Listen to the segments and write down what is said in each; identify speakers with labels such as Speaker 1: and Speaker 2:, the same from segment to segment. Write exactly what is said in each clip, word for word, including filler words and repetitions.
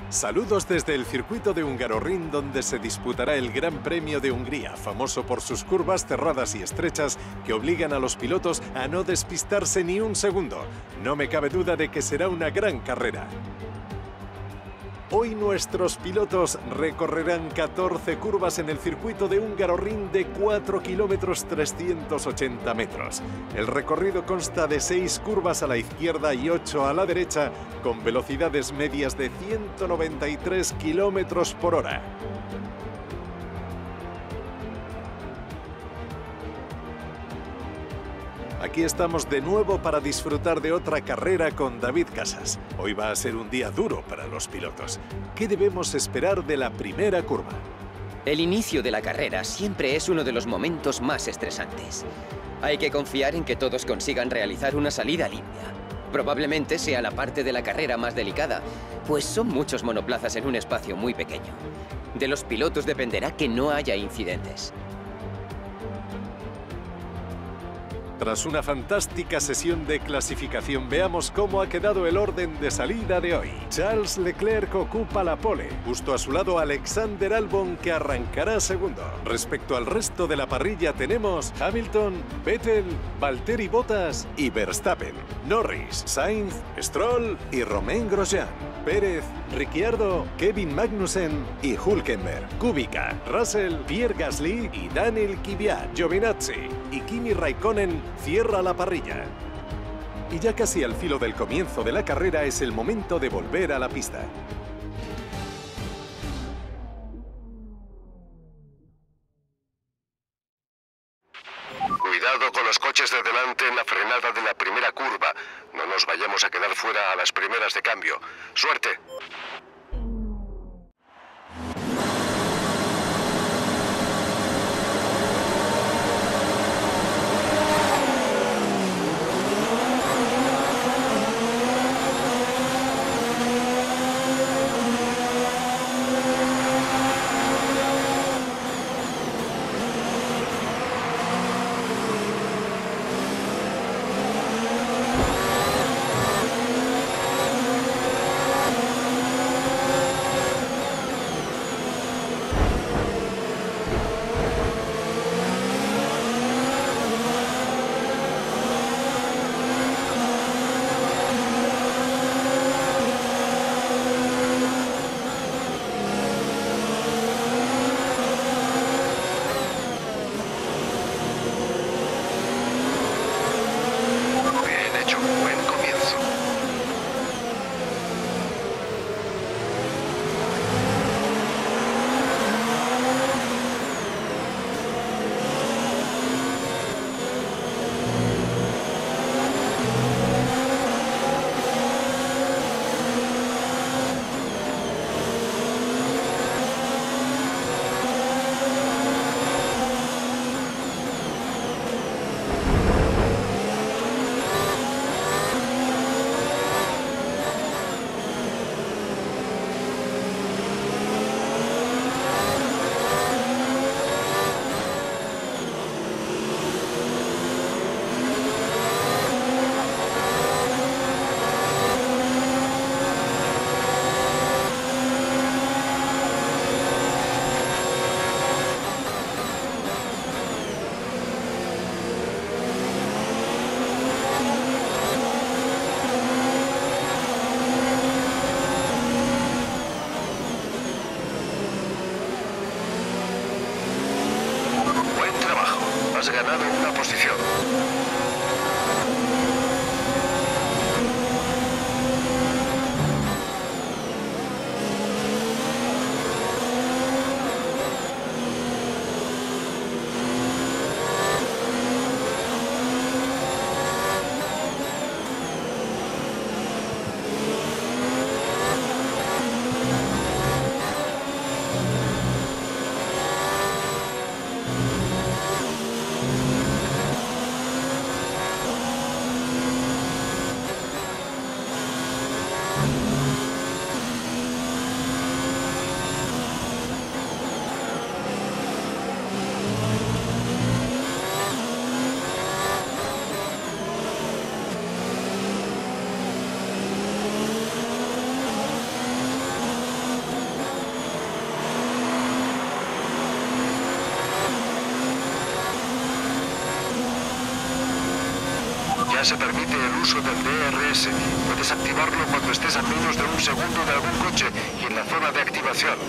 Speaker 1: Saludos desde el circuito de Hungaroring, donde se disputará el Gran Premio de Hungría, famoso por sus curvas cerradas y estrechas que obligan a los pilotos a no despistarse ni un segundo. No me cabe duda de que será una gran carrera. Hoy nuestros pilotos recorrerán catorce curvas en el circuito de Hungaroring de cuatro kilómetros trescientos ochenta metros. El recorrido consta de seis curvas a la izquierda y ocho a la derecha, con velocidades medias de ciento noventa y tres kilómetros por hora. Aquí estamos de nuevo para disfrutar de otra carrera con David Casas. Hoy va a ser un día duro para los pilotos. ¿Qué debemos esperar de la primera curva?
Speaker 2: El inicio de la carrera siempre es uno de los momentos más estresantes. Hay que confiar en que todos consigan realizar una salida limpia. Probablemente sea la parte de la carrera más delicada, pues son muchos monoplazas en un espacio muy pequeño. De los pilotos dependerá que no haya incidentes.
Speaker 1: Tras una fantástica sesión de clasificación, veamos cómo ha quedado el orden de salida de hoy. Charles Leclerc ocupa la pole. Justo a su lado, Alexander Albon, que arrancará segundo. Respecto al resto de la parrilla, tenemos Hamilton, Vettel, Valtteri Bottas y Verstappen. Norris, Sainz, Stroll y Romain Grosjean. Pérez, Ricciardo, Kevin Magnussen y Hülkenberg. Kubica, Russell, Pierre Gasly y Daniel Kvyat. Giovinazzi y Kimi Raikkonen cierra la parrilla. Y ya casi al filo del comienzo de la carrera es el momento de volver a la pista.
Speaker 3: Cuidado con los coches de delante en la frenada de la primera curva. No nos vayamos a quedar fuera a las primeras de cambio. ¡Suerte! Has ganado una posición. se permite el uso del D R S. Puedes activarlo cuando estés a menos de un segundo de algún coche y en la zona de activación.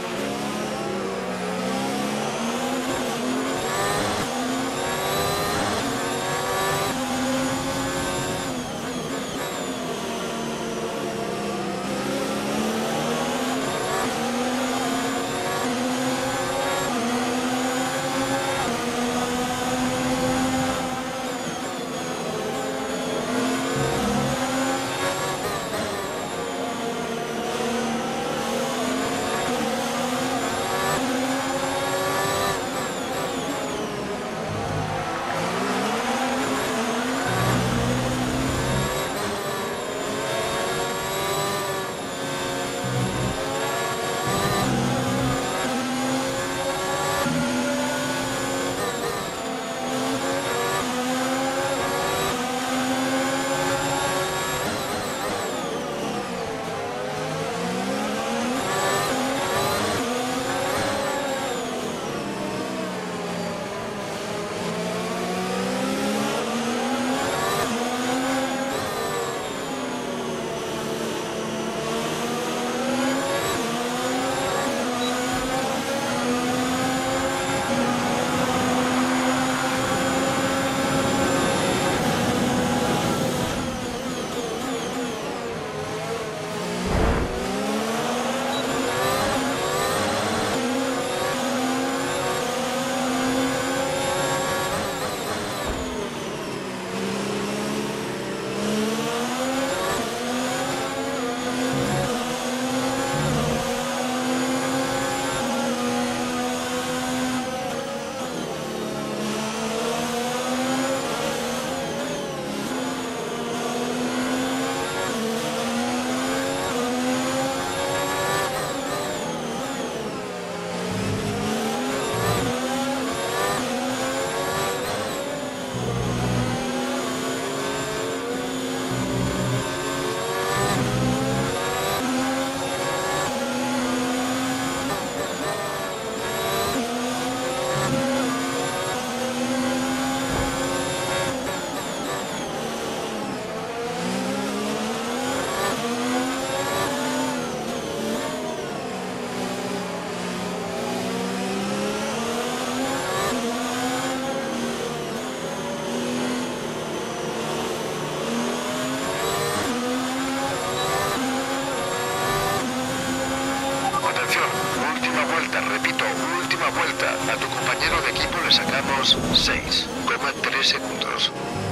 Speaker 3: Repito, última vuelta. A tu compañero de equipo le sacamos seis coma tres segundos.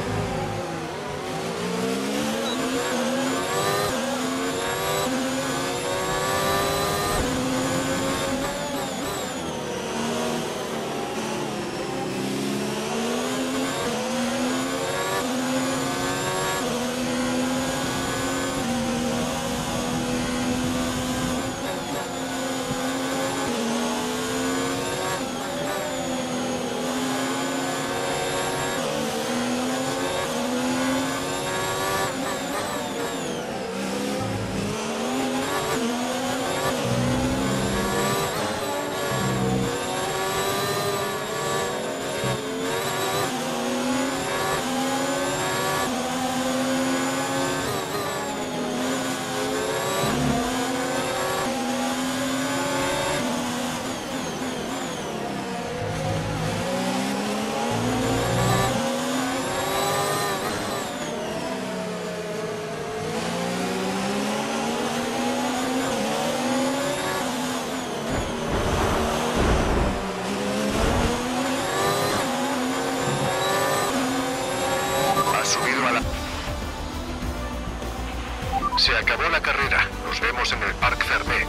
Speaker 3: Se acabó la carrera. Nos vemos en el Parc Fermé.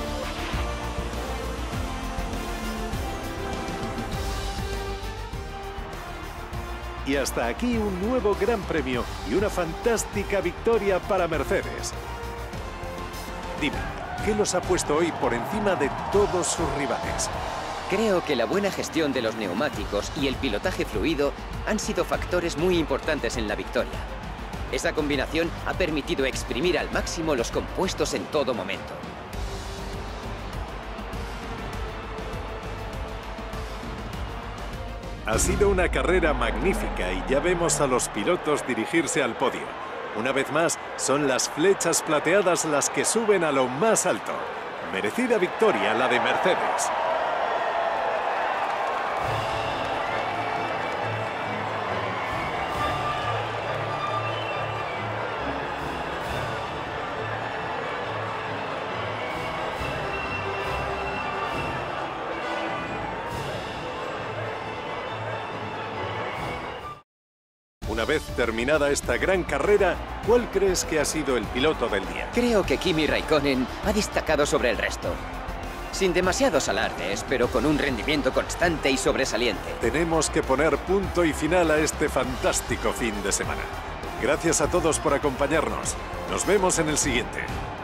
Speaker 1: Y hasta aquí un nuevo Gran Premio y una fantástica victoria para Mercedes. Dime, ¿qué los ha puesto hoy por encima de todos sus rivales?
Speaker 2: Creo que la buena gestión de los neumáticos y el pilotaje fluido han sido factores muy importantes en la victoria. Esa combinación ha permitido exprimir al máximo los compuestos en todo momento.
Speaker 1: Ha sido una carrera magnífica y ya vemos a los pilotos dirigirse al podio. Una vez más, son las flechas plateadas las que suben a lo más alto. Merecida victoria la de Mercedes. Una vez terminada esta gran carrera, ¿cuál crees que ha sido el piloto del día?
Speaker 2: Creo que Kimi Raikkonen ha destacado sobre el resto. Sin demasiados alardes, pero con un rendimiento constante y sobresaliente.
Speaker 1: Tenemos que poner punto y final a este fantástico fin de semana. Gracias a todos por acompañarnos. Nos vemos en el siguiente.